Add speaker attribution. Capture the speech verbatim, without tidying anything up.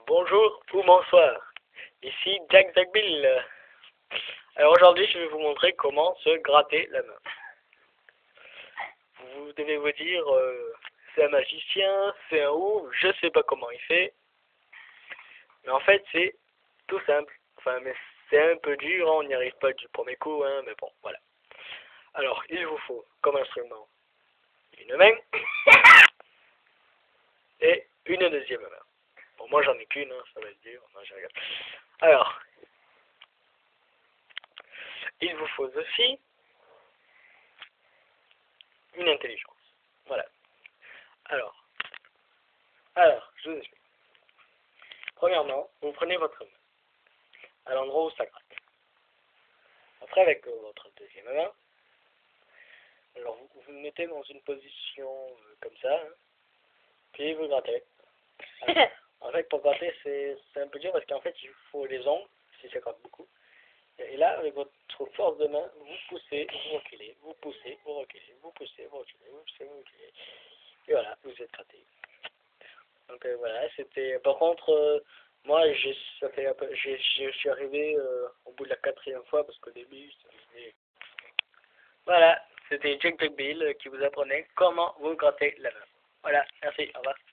Speaker 1: Bonjour ou bonsoir, ici Jack Jack Bill. Alors aujourd'hui je vais vous montrer comment se gratter la main. Vous devez vous dire, euh, c'est un magicien, c'est un ouf, je sais pas comment il fait. Mais en fait c'est tout simple, enfin mais c'est un peu dur, hein, on n'y arrive pas du premier coup, hein, mais bon voilà. Alors il vous faut comme instrument une main et une deuxième main. Bon moi j'en ai qu'une, hein, ça va être dur, non, je regarde. Alors, il vous faut aussi une intelligence. Voilà. Alors, alors, je vous explique. Premièrement, vous prenez votre main à l'endroit où ça gratte. Après, avec votre deuxième main, alors vous vous mettez dans une position euh, comme ça, hein, puis vous grattez. Alors, en fait, pour gratter, c'est un peu dur parce qu'en fait, il vous faut les ongles, si ça gratte beaucoup. Et là, avec votre force de main, vous poussez, vous reculez, vous poussez, vous reculez, vous poussez, vous reculez, vous poussez, vous reculez. Et voilà, vous êtes gratté. Donc euh, voilà, c'était. Par contre, euh, moi, j'ai, ça fait un peu, j'ai, je suis arrivé euh, au bout de la quatrième fois parce qu'au début, c'était. Voilà, c'était Jack Jack Bill qui vous apprenait comment vous gratter la main. Voilà, merci, au revoir.